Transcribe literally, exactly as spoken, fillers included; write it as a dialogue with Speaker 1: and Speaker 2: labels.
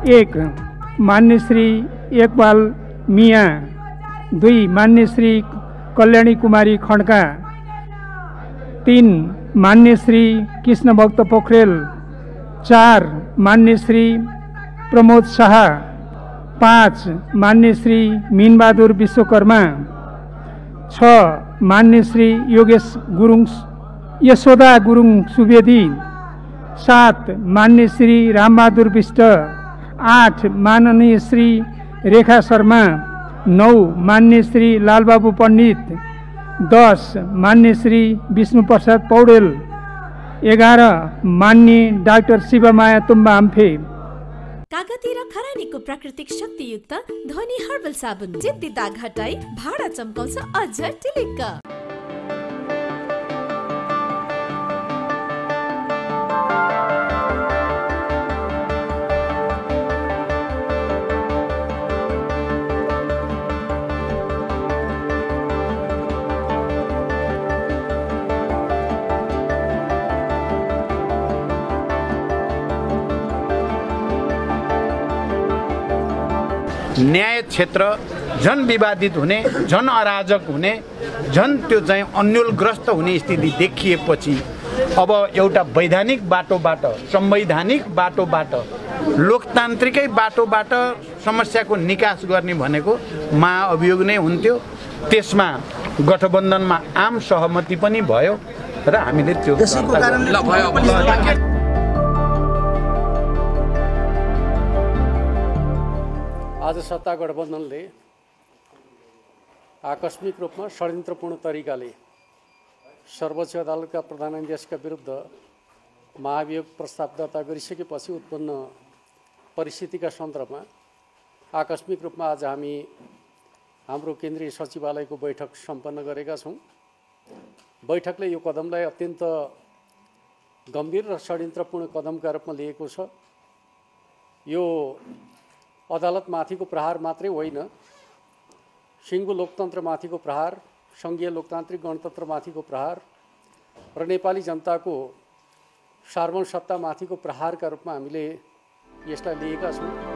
Speaker 1: एक मान्य श्री एकबाल मिया, दुई मान्य श्री कल्याणी कुमारी खड्का, तीन मान्य श्री कृष्ण भक्त पोखरेल, चार मान्य श्री प्रमोद शाह, पाँच मान्य श्री मीनबहादुर विश्वकर्मा, छ मान्य श्री योगेश गुरुङ यशोदा गुरुङ सुवेदी, सात मान्य श्री रामबहादुर विष्ट, आठ माननीय श्री रेखा शर्मा, नौ मान्य श्री लालबाबू पण्डित, दस मान्य श्री विष्णु प्रसाद पौडेल, एघार मान्य डाक्टर शिवमाया तुम्बा आम्फे।
Speaker 2: कागती र खरानीको प्राकृतिक शक्तियुक्त ध्वनि हर्बल साबुन जित्ती दाग हटाई भाडा चम्काउँछ अझ टिलिक्क।
Speaker 3: न्याय क्षेत्र झन विवादित हुने, झन अराजक हुने, झन त्यो चाहिँ अन्यलग्रस्त हुने स्थिति देखिएपछि अब एउटा वैधानिक बाटोबाट, संवैधानिक बाटोबाट, लोकतान्त्रिकै बाटोबाट समस्याको निकास गर्ने भनेको महाअभियोग नै हुन्थ्यो। त्यसमा गठबन्धनमा आम सहमति पनि भयो र हामीले त्यो
Speaker 4: आज सत्ता गठबन्धनले आकस्मिक रूपमा षड्यन्त्रपूर्ण तरिकाले सर्वोच्च अदालतका प्रधान न्यायाधीशका विरुद्ध महाभियोग प्रस्ताव दर्ता गरिसकेपछि उत्पन्न परिस्थितिका सन्दर्भमा आकस्मिक रूपमा आज हामी हाम्रो केन्द्रीय सचिवालयको बैठक सम्पन्न गरेका छौँ। बैठकले यो कदमलाई अत्यन्त गम्भीर र षड्यन्त्रपूर्ण कदमका रूपमा लिएको छ। यो अदालतमाथिको प्रहार मात्रै होइन, सिङ्गो लोकतन्त्रमाथिको प्रहार, सङ्घीय लोकतान्त्रिक गणतन्त्रमाथिको प्रहार र नेपाली जनताको सार्वभौम सत्तामाथिको प्रहारका रूपमा हामीले यसलाई लिएका छौँ।